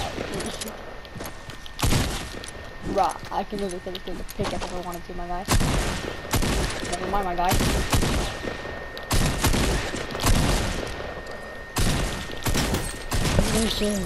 Bruh, I can literally take the pickaxe if I wanted to, my guy. Never mind, my guy. Listen.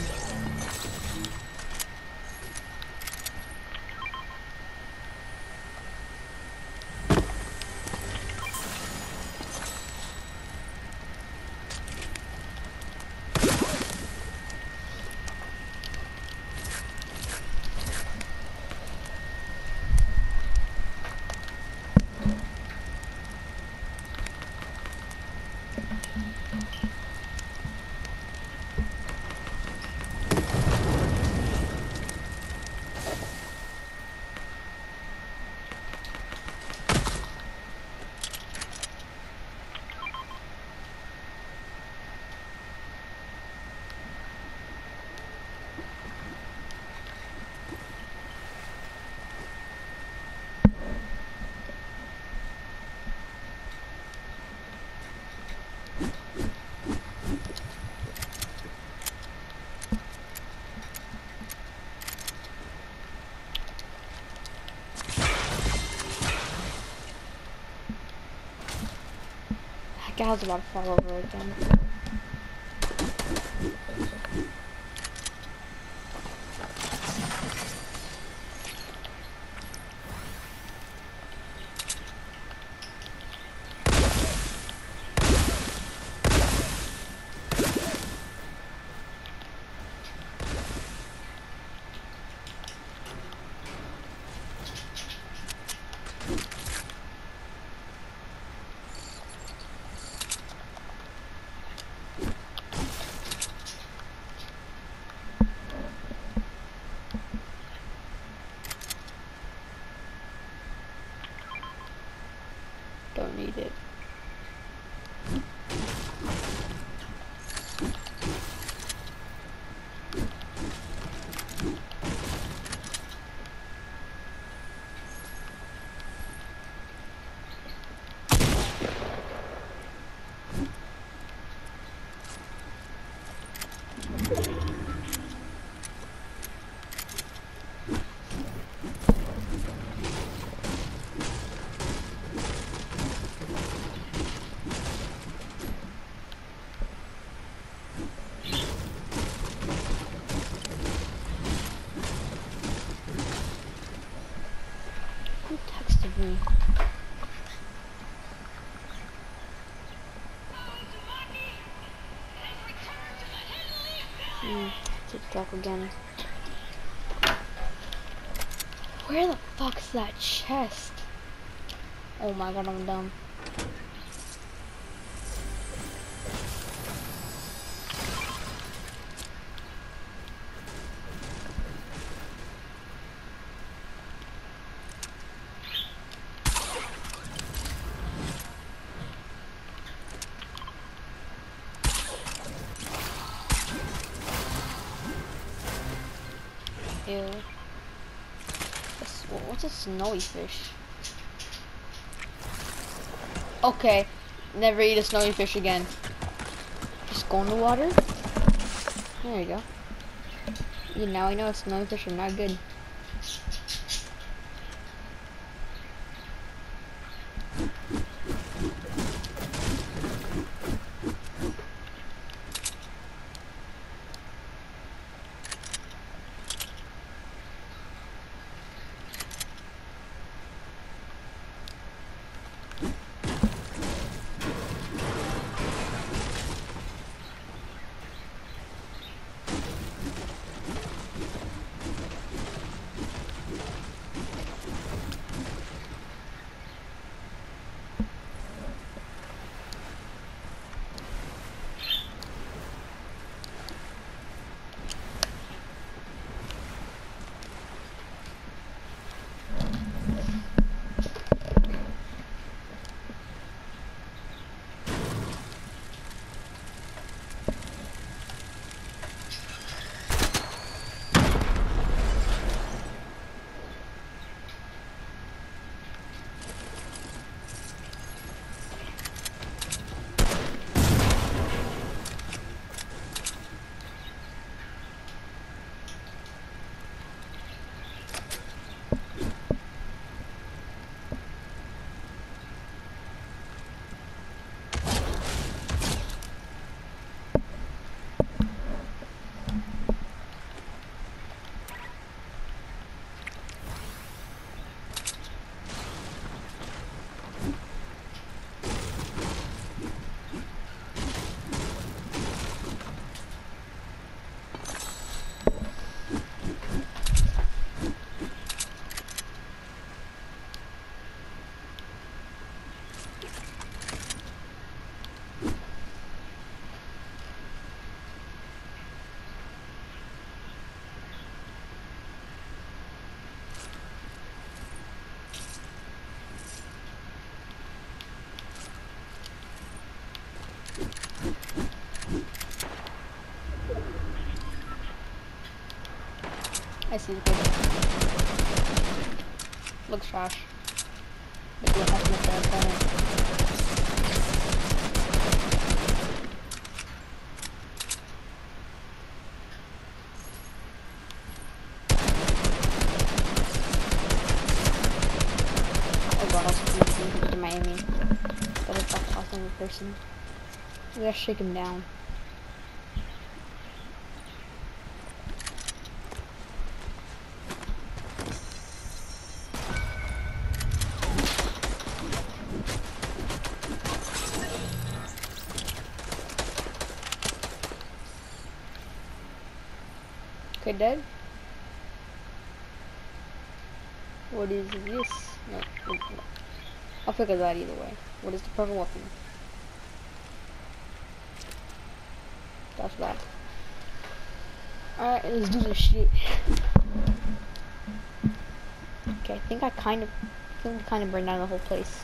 That guy's about to fall over again. Don't need it. Who texted me? TikTok again. Where the fuck's that chest? Oh my god, I'm dumb. Ew. What's a snowy fish? Okay, never eat a snowy fish again. Just go in the water. There you go. Yeah, now I know snowy fish are not good. I see the kid. Looks trash. Maybe we'll have to make that opponent. Oh god, I was confused to Miami. But it's that awesome person. We gotta shake him down. Okay, dead. What is this? No, no. I'll figure that either way. What is the purple weapon? That's bad. Alright, let's do this shit. Okay, I think I kind of burned down the whole place.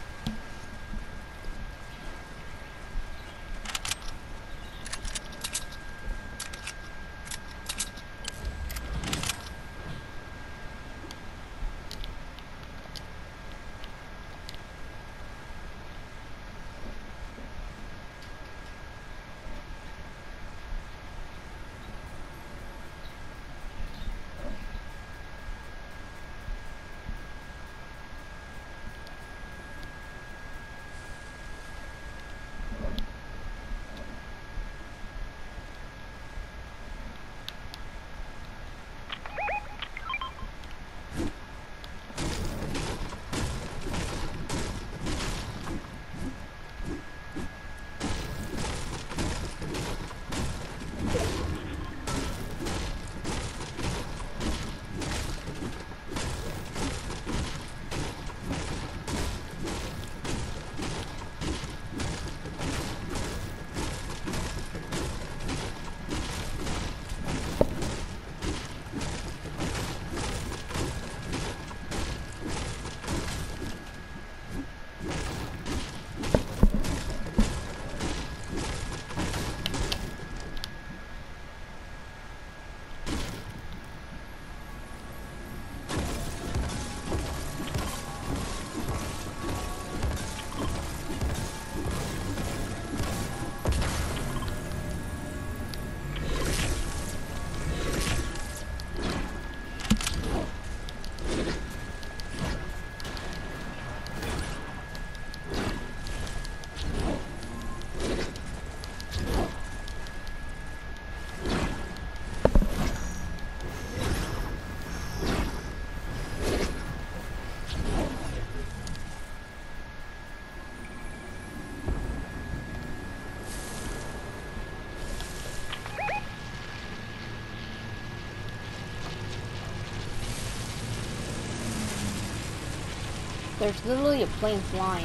There's literally a plane flying.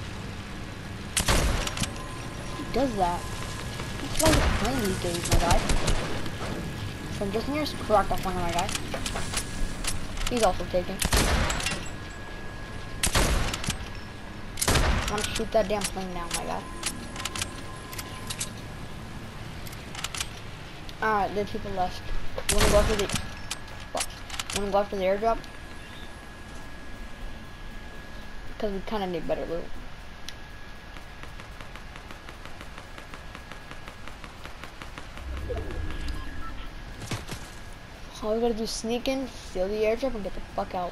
Who does that? Who flies a plane these days, my guy? So I'm just near correct off one of my guy. He's also taken. I'm gonna shoot that damn plane down, my guy. Alright, there's people left. Wanna go after the airdrop? Because we kind of need better loot. All we gotta do is sneak in, steal the airdrop, and get the fuck out.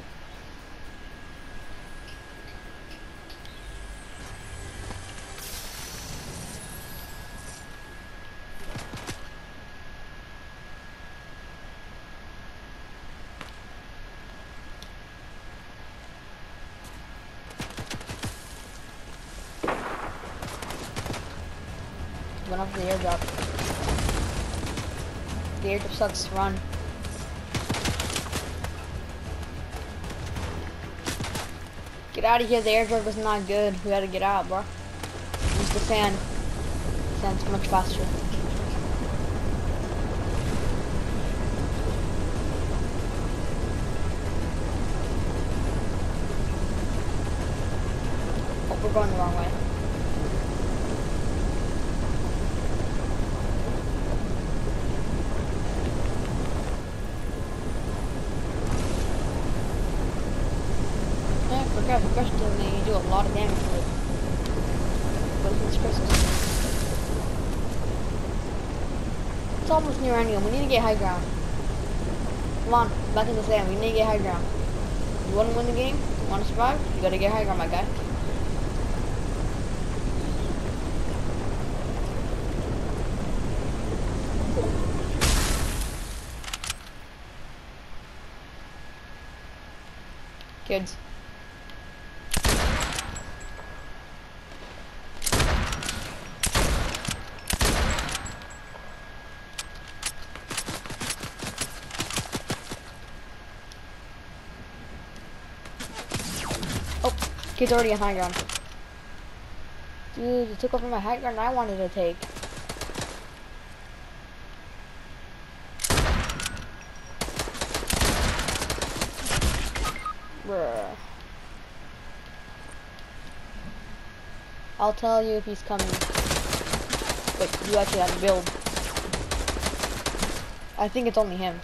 Went up to the airdrop. The airdrop sucks. Run. Get out of here. The airdrop is not good. We gotta get out, bro. Use the fan. The fan's much faster. Oh, we're going the wrong way. grab the crystal and then you do a lot of damage with it. Go for this crystal. It's almost near endgame. We need to get high ground. Come on, back in the sand. We need to get high ground. You want to win the game? You want to survive? You gotta get high ground, my guy. Kids. Oh, kid's already on high ground. Dude, you took over my high ground I wanted to take. Bruh. I'll tell you if he's coming. Wait, you actually have to build. I think it's only him.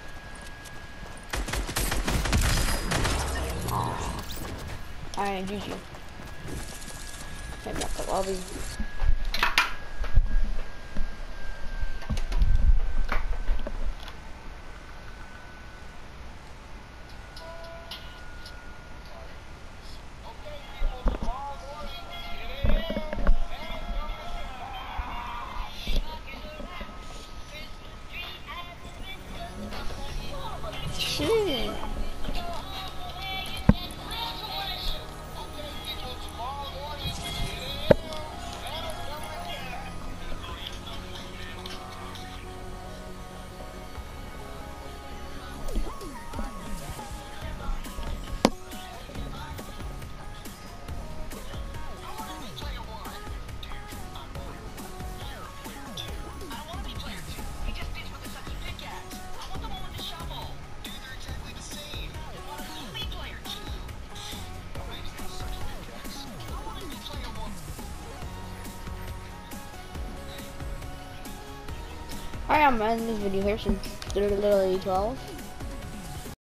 Aww. Alright, GG. Maybe not the lobby. Shit. Alright, I'm ending this video here since it's literally 12.